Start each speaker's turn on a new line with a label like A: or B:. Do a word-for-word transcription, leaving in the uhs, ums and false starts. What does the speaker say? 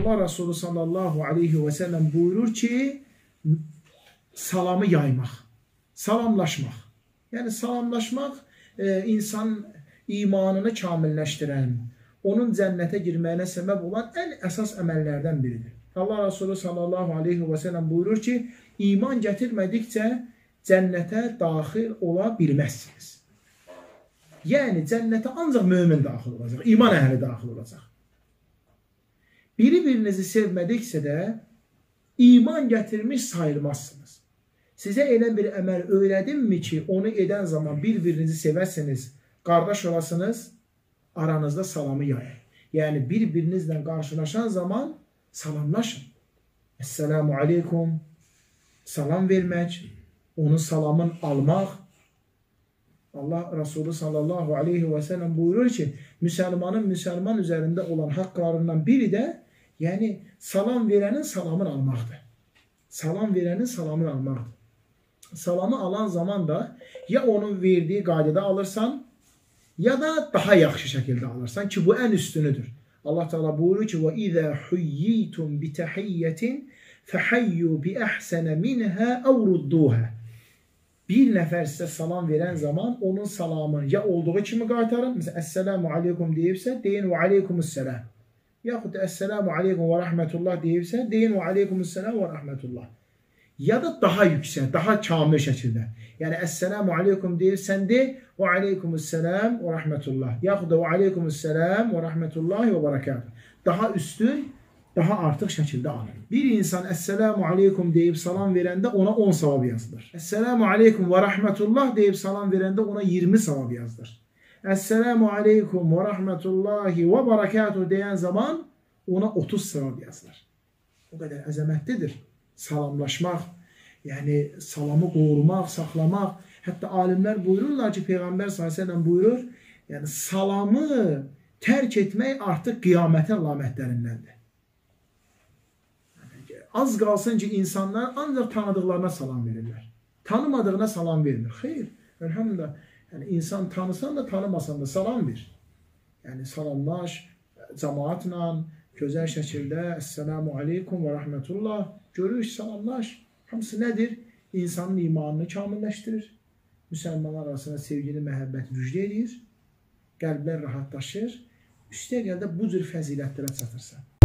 A: Allah Resulü sallallahu aleyhi ve sellem buyurur ki, salamı yaymaq, salamlaşmaq. Yəni, salamlaşmaq e, insan imanını kamilləşdirən, onun cənnətə girməyinə səbəb olan ən əsas əməllərdən biridir. Allah Resulü sallallahu aleyhi ve sellem buyurur ki, iman gətirmədikcə cənnətə daxil ola bilməzsiniz. Yəni, cənnətə ancaq mömin daxil olacaq, iman əhli daxil olacaq. Biri-birinizi sevmədiksə də iman gətirmiş sayılmazsınız. Sizə elə bir əməl öyrədimmi ki, onu edən zaman bir-birinizi sevərsiniz, qardaş olasınız, aranızda salamı yayın. Yəni, bir-birinizlə qarşılaşan zaman salamlaşın. Esselamu aleykum, salam vermək, onun salamını almaq. Allah Resulü sallallahu aleyhi ve sellem buyurur ki, Müslümanın Müslüman üzərində olan haqqlarından biri də, yəni salam verənin salamını almaqdır. Salam verənin salamını almaqdır. Salamı alan zaman da ya onun verdiği qaydada alırsan, ya da daha yaxşı şəkildə alırsan ki, bu ən üstünüdür. Allah Teala buyurur ki, وَإِذَا حُيِّيتُمْ بِتَحِيَّةٍ فَحَيُّوا بِأَحْسَنَ مِنْهَا اَوْ رُدُّوهَا. Bir nəfər sizə salam verən zaman onun salamını ya olduğu kimi qaytarın. Mesela, Esselamu aleykum deyibsə, deyin və aleykumusselam. Yaxud da Esselamu aleykum və rahmetullah deyibsə, deyin və aleykumusselam və rahmetullah. Ya da daha yüksək, daha kamil şəkildə. Yəni, Esselamu aleykum deyirsən de, və aleykumusselam və rahmetullah. Yaxud da və aleykumusselam və rahmetullahi və barakatuhu. Daha üstün, daha artıq şəkildə alın. Bir insan Esselamu aleykum deyib salam verəndə ona on savab yazılır. Esselamu aleykum və rahmetullah deyib salam verəndə ona iyirmi savab yazılır. Esselamu aleykum və rahmetullahi və barakatuhu deyən zaman ona otuz savab yazılır. O qədər əzəmətlidir salamlaşmaq, yəni salamı qorumaq, saxlamaq. Hətta alimlər buyururlar ki, Peyğəmbər sallallahu əleyhi və səlləm buyurur, yəni salamı tərk etmək artıq qiyamətin əlamətlərindəndir. Az qalsın ki, insanlar ancaq tanıdıqlarına salam verirlər. Tanımadığına salam vermir. Xeyr, elhamdülillah. Yəni, insan tanısan da, tanımasan da salam ver. Yəni, salamlaş, cəmaatla, gözəl şəkildə, Esselamu aleykum və rahmetullah, görüş, salamlaş. Hamısı nədir? İnsanın imanını kamilləşdirir. Müsəlmanlar arasında sevgini, məhəbbəti vücd edir. Qəlblər rahatlaşır. Üstəgəl də bu cür fəzilətlərə çatırsan.